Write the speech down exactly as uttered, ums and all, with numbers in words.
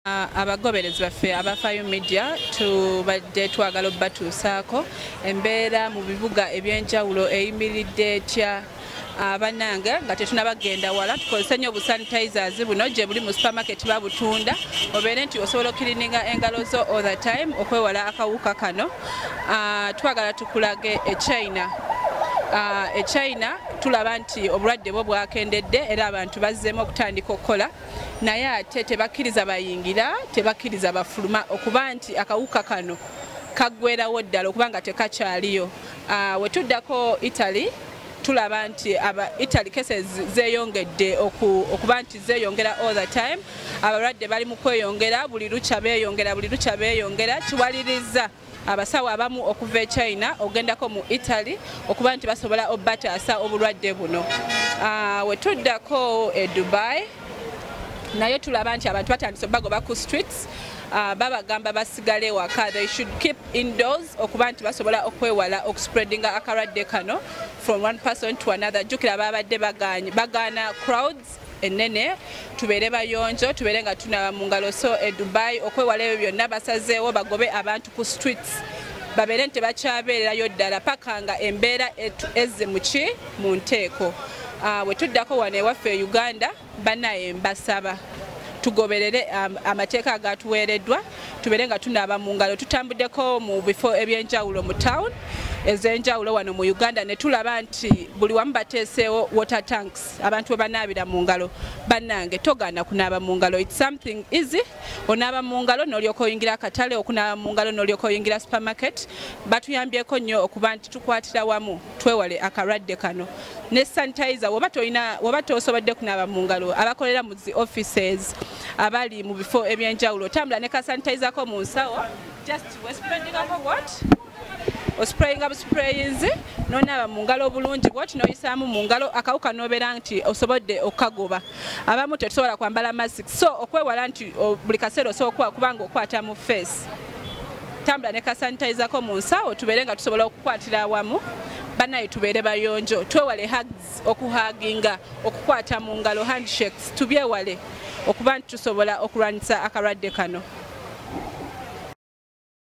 Abagoberezi baffe abafayo media tubadde twagala obbatuusaako embeera mu bibuga ebyenjawulo eyimiridde etya abanange nga tetunabagenda wala tukozesa nnyo obusanitizers buno gye buli mu supermarket babutunda obeere nti osobola okirininga engalo zo all the time okwewala akawuka kano. Twagala tukulage e China. Uh, e China tulaba nti obulwadde bwo bwakendedde era abantu bazzeemu okutandika okukola naye ate tebakkiriza bayingira tebakkiriza bafuluma okuba nti akawuka kano kaggweerawo ddala okuba nga tekakyaliyo. Uh, we tuddako Italy tulaba nti aba Italy cases zeeyongedde okuba nti zeeyongera all the time. Abalwadde bali mu kweyongera buli lukya beeyongera buli lukya beeyongera. Kiwaliriza abasawo abamu okuva e China ogendako mu Italy okuba nti basobola obbataasa obulwadde buno. Uh, we tuddako e Dubai naye tulaba nti abantu batandise obbagoba ku streets. Uh, babagamba basigale waka, they should keep indoors okuba nti basobola okwewala okuspreadinga akalwadde kano from one person to another. Jjukira babadde bagaana crowds enene tubeere bayonjo tubeere nga tunaba mu ngalo. So e Dubai okwewala ebyo byonna basazeewo bagobe abantu ku streets babeere nti bakyabeererayo ddala paka nga embeera ezze muki mu nteeko. Uh, we tuddako wano ewaffe e Uganda bannaye mbasaba tugoberere um, amateeka agatuweereddwa tubeere nga tunaaba mu ngalo. Tutambuddeko mu bifo ebyenjawulo mu town ez'enjawulo wano mu Uganda ne tulaba nti buli wamu bateeseewo water tanks abantu we banaabira mu ngalo. Bannange togaana kunaaba mu ngalo, it's something easy. Onaaba mu ngalo n'olyoka oyingira akatale, okunaaba mu ngalo n'olyoka oyingira supermarket. Batuyambyeko nnyo okuba nti tukwatira wamu twewale akalwadde kano. Ne sanitizer woba toyina woba tosobodde kunaaba mu ngalo abakolera mu zi offices abali mu bifo ebyenjawulo tambula ne ka sanitizer ko mu nsawo just we spreading up what o spraying up sprays nonaaba mu ngalo bulungi bwoti noyisaamu mu ngalo akawuka nobeera nti osobodde okagoba. Abamu tetusobola kwambala mask so okwewala nti buli kaseera osobola kubanga okwata mu face tambula ne ka sanitizer ko mu nsawo tubeere nga tusobola okukwatira awamu. Bannaye tubeere bayonjo twewale hugs okuhaginga okukwata mu ngalo handshakes tubyewale okuba nti tusobola okulwanyisa akalwadde kano.